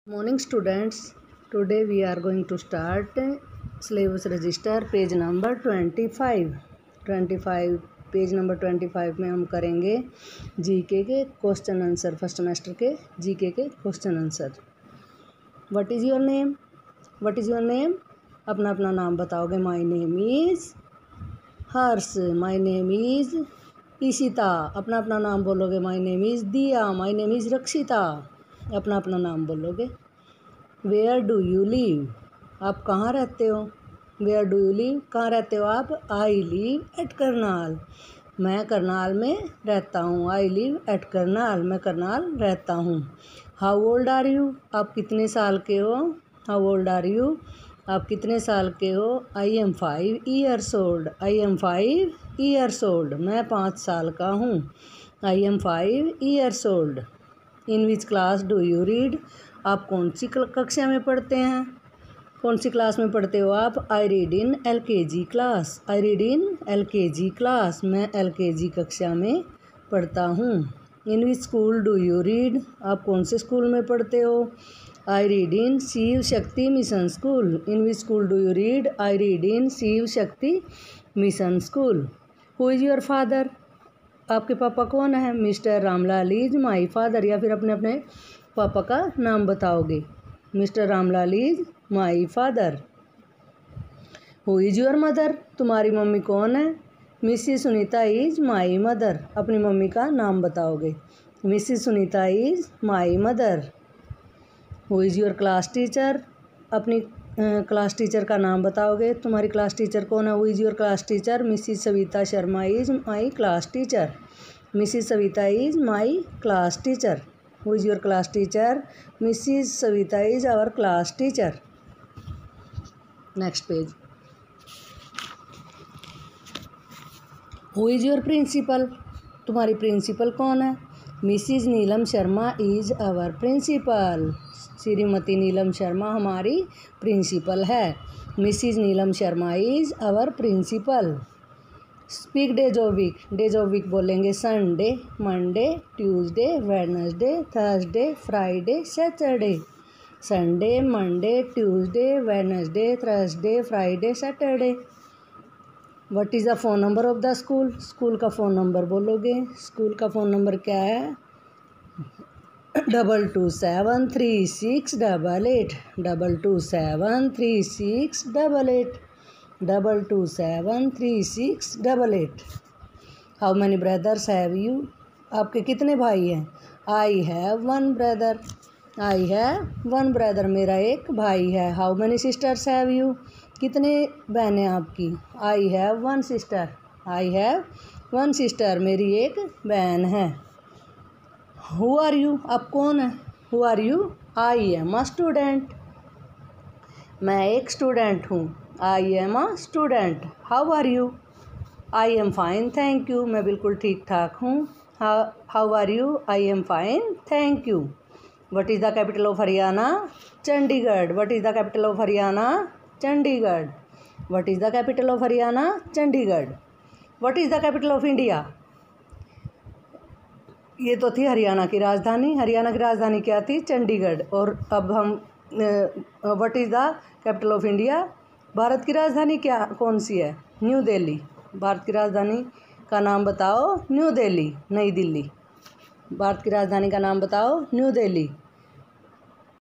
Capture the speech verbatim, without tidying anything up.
Morning students, today we are going to start syllabus register page number twenty five twenty five page number twenty five में हम करेंगे GK के question answer. First semester के GK के question answer. What is your name? What is your name? अपना अपना नाम बताओगे। My name is Harsh, my name is Ishita. अपना अपना नाम बोलोगे। My name is Diya, my name is Rakshita. अपना अपना नाम बोलोगे। Where do you live? आप कहाँ रहते हो? Where do you live? कहाँ रहते हो आप? आई लिव एट करनाल, मैं करनाल में रहता हूँ। आई लिव एट करनाल, मैं करनाल रहता हूँ। How old are you? आप कितने साल के हो? How old are you? आप कितने साल के हो? I am five years old, I am five years old, मैं पाँच साल का हूँ। I am five years old. In which class do you read? आप कौन सी कक्षा में पढ़ते हैं? कौन सी क्लास में पढ़ते हो आप? आई read in L K G class, I read in L K G class, मैं एल के जी कक्षा में पढ़ता हूँ। In which school do you read? आप कौन से स्कूल में पढ़ते हो? आई read in Shiv Shakti mission school. In which school do you read? I read in Shiv Shakti mission school. Who is your father? आपके पापा कौन है? Mister Ramlal is my father, या फिर अपने अपने पापा का नाम बताओगे। Mister Ramlal is my father. Who is your mother? तुम्हारी मम्मी कौन है? Mrs Sunita is my mother, अपनी मम्मी का नाम बताओगे। Mrs Sunita is my mother. Who is your class teacher? अपनी क्लास टीचर का नाम बताओगे। तुम्हारी क्लास टीचर कौन है? Who is your class teacher? Mrs Savita Sharma is my class teacher, Mrs Savita is my class teacher. Who is your class teacher? Mrs Savita is our class teacher. Next page. Who is your principal? तुम्हारी principal कौन है? Mrs Neelam Sharma is our principal, श्रीमती नीलम शर्मा हमारी principal है। Mrs Neelam Sharma is our principal. Speak days of week. Days of week बोलेंगे Sunday, Monday, Tuesday, Wednesday, Thursday, Friday, Saturday. Sunday, Monday, Tuesday, Wednesday, Thursday, Friday, Saturday. What is the phone number of the school? School का phone number बोलोगे। School का phone number क्या है? Double two seven three six double eight, double two seven three six double eight, double two seven three six double eight. How many brothers have you? आपके कितने भाई हैं? I have one brother, I have one brother, मेरा एक भाई है। How many sisters have you? कितने बहनें आपकी? I have one sister, I have one sister, मेरी एक बहन है। Who are you? आप कौन है? Who are you? I am a student, मैं एक स्टूडेंट हूँ। I am a student. How are you? I am fine thank you, मैं बिल्कुल ठीक ठाक हूँ। How are you? I am fine thank you. What is the capital of Haryana? Chandigarh. What is the capital of Haryana? Chandigarh. What is the capital of Haryana? Chandigarh. What is the capital of India? ये तो थी हरियाणा की राजधानी। हरियाणा की राजधानी क्या थी? चंडीगढ़। और अब हम what is the capital of India? Bharat की राजधानी क्या कौन सी है? न्यू दिल्ली। भारत की राजधानी का नाम बताओ। न्यू दिल्ली, नई दिल्ली। भारत की राजधानी का नाम बताओ। न्यू दिल्ली।